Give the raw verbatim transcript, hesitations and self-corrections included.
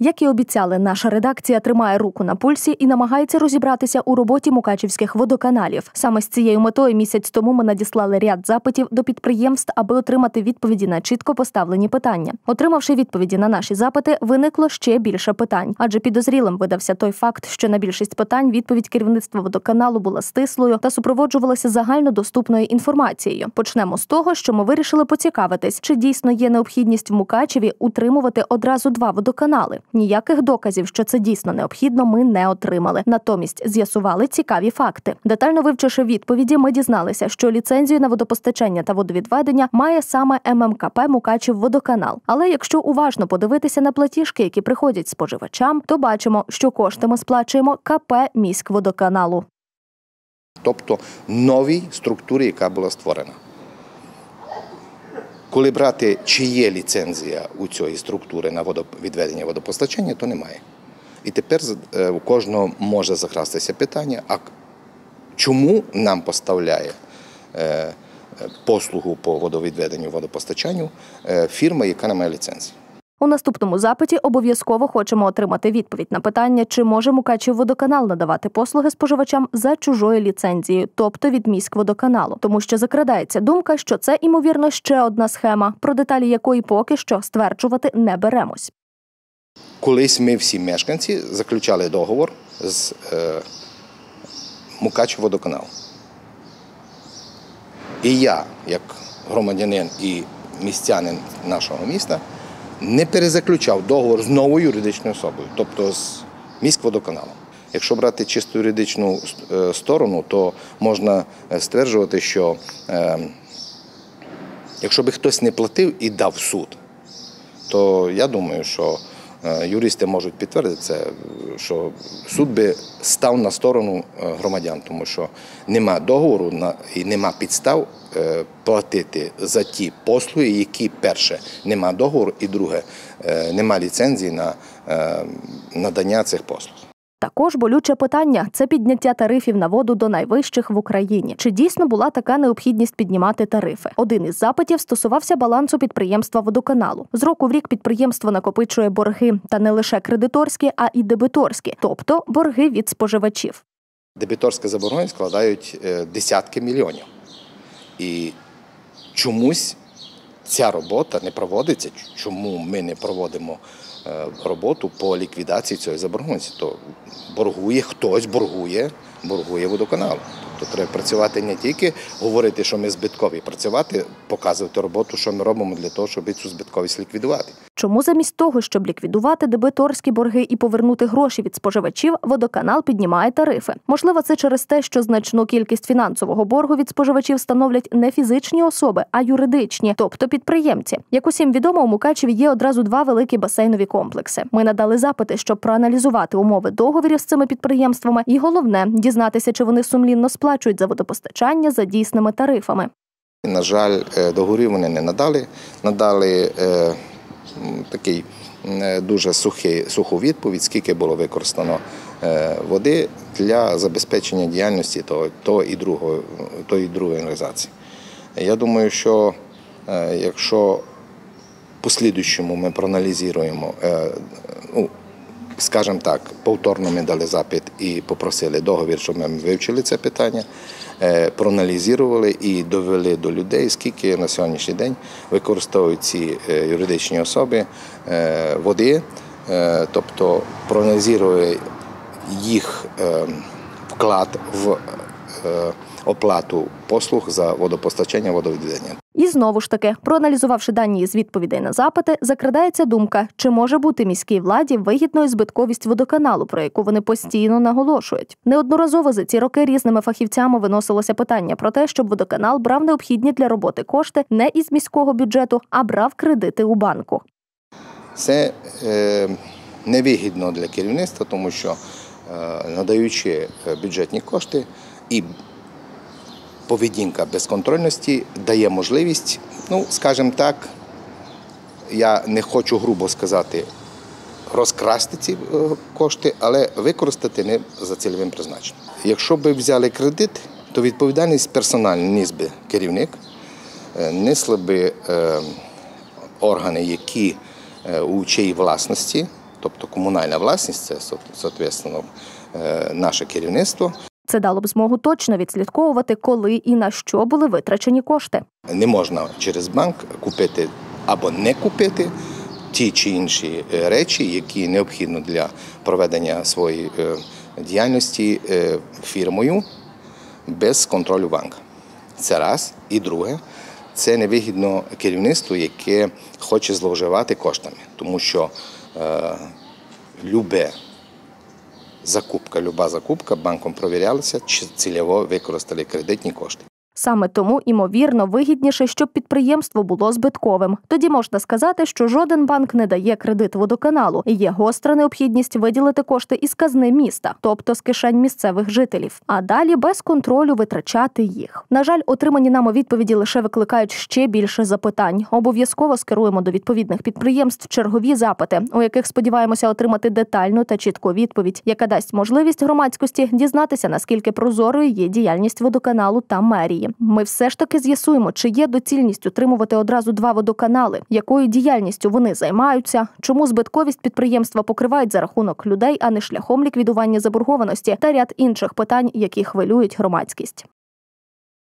Як і обіцяли, наша редакція тримає руку на пульсі і намагається розібратися у роботі мукачівських водоканалів. Саме з цією метою місяць тому ми надіслали ряд запитів до підприємств, аби отримати відповіді на чітко поставлені питання. Отримавши відповіді на наші запити, виникло ще більше питань. Адже підозрілим видався той факт, що на більшість питань відповідь керівництва водоканалу була стислою та супроводжувалася загальнодоступною інформацією. Почнемо з того, що ми вирішили поцікавитись, чи дійсно є необхідність в Мукачеві утримувати одразу два водоканали. Ніяких доказів, що це дійсно необхідно, ми не отримали. Натомість з'ясували цікаві факти. Детально вивчивши відповіді, ми дізналися, що ліцензію на водопостачання та водовідведення має саме ем ем ка пе «Мукачівводоканал». Але якщо уважно подивитися на платіжки, які приходять споживачам, то бачимо, що кошти ми сплачуємо ка пе «Міськводоканалу». Тобто новій структурі, яка була створена. Коли брати, чи є ліцензія у цієї структури на водовідведення водопостачання, то немає. І тепер у кожного може закрастися питання, а чому нам поставляє послугу по водовідведенню водопостачанню фірма, яка не має ліцензії? У наступному запиті обов'язково хочемо отримати відповідь на питання, чи може Мукачівводоканал надавати послуги споживачам за чужою ліцензією, тобто від міськводоканалу. Тому що закрадається думка, що це, ймовірно, ще одна схема, про деталі якої поки що стверджувати не беремось. Колись ми всі мешканці заключали договор з е, Мукачівводоканалом. І я, як громадянин і містянин нашого міста, не перезаключав договор з новою юридичною особою, тобто з міськводоканалом. Якщо брати чисто юридичну сторону, то можна стверджувати, що е, якщо би хтось не платив і дав в суд, то я думаю, що е, юристи можуть підтвердити це, що суд би став на сторону громадян, тому що нема договору і нема підстав платити за ті послуги, які, перше, нема договору, і друге, нема ліцензії на надання цих послуг. Також болюче питання – це підняття тарифів на воду до найвищих в Україні. Чи дійсно була така необхідність піднімати тарифи? Один із запитів стосувався балансу підприємства водоканалу. З року в рік підприємство накопичує борги, та не лише кредиторські, а і дебіторські, тобто борги від споживачів. Дебіторські заборгованості складають десятки мільйонів. І чомусь ця робота не проводиться, чому ми не проводимо роботу по ліквідації цієї заборгованості. То боргує, хтось боргує, боргує водоканал. Тобто треба працювати не тільки говорити, що ми збиткові, працювати, показувати роботу, що ми робимо для того, щоб цю збитковість ліквідувати. Чому замість того, щоб ліквідувати дебіторські борги і повернути гроші від споживачів, водоканал піднімає тарифи? Можливо, це через те, що значну кількість фінансового боргу від споживачів становлять не фізичні особи, а юридичні, тобто підприємці. Як усім відомо, у Мукачеві є одразу два великі басейнові комплекси. Ми надали запити, щоб проаналізувати умови договорів з цими підприємствами і, головне, дізнатися, чи вони сумлінно сплачують за водопостачання за дійсними тарифами. На жаль, договорів вони не надали. Надали е, такий е, дуже сухий, суху відповідь, скільки було використано е, води для забезпечення діяльності того, того і другої, тої другої організації. Я думаю, що е, якщо послідуючому ми проаналізуємо, е, ну, скажімо так, повторно ми дали запит і попросили договір, щоб ми вивчили це питання, проаналізували і довели до людей, скільки на сьогоднішній день використовують ці юридичні особи води, тобто проаналізували їх вклад в оплату послуг за водопостачання, водовідведення. І знову ж таки, проаналізувавши дані із відповідей на запити, закрадається думка, чи може бути міській владі вигідною збитковість водоканалу, про яку вони постійно наголошують. Неодноразово за ці роки різними фахівцями виносилося питання про те, щоб водоканал брав необхідні для роботи кошти не із міського бюджету, а брав кредити у банку. Це е, невигідно для керівництва, тому що е, надаючи бюджетні кошти і поведінка безконтрольності дає можливість, ну, скажімо так, я не хочу грубо сказати, розкрасти ці кошти, але використати не за цільовим призначенням. Якщо б взяли кредит, то відповідальність персональна ніс би керівник, несли би органи, які у чиїй власності, тобто комунальна власність, це, соответственно, наше керівництво. Це дало б змогу точно відслідковувати, коли і на що були витрачені кошти. Не можна через банк купити або не купити ті чи інші речі, які необхідно для проведення своєї діяльності фірмою без контролю банка. Це раз. І друге, це невигідно керівництву, яке хоче зловживати коштами. Тому що е, любе закупка, люба закупка банком провірялася, чи цільово використали кредитні кошти. Саме тому, ймовірно, вигідніше, щоб підприємство було збитковим. Тоді можна сказати, що жоден банк не дає кредит водоканалу. І є гостра необхідність виділити кошти із казни міста, тобто з кишень місцевих жителів. А далі без контролю витрачати їх. На жаль, отримані нами відповіді лише викликають ще більше запитань. Обов'язково скеруємо до відповідних підприємств чергові запити, у яких сподіваємося отримати детальну та чітку відповідь, яка дасть можливість громадськості дізнатися, наскільки прозорою є діяльність водоканалу та мерії. Ми все ж таки з'ясуємо, чи є доцільність утримувати одразу два водоканали, якою діяльністю вони займаються, чому збитковість підприємства покривають за рахунок людей, а не шляхом ліквідування заборгованості та ряд інших питань, які хвилюють громадськість.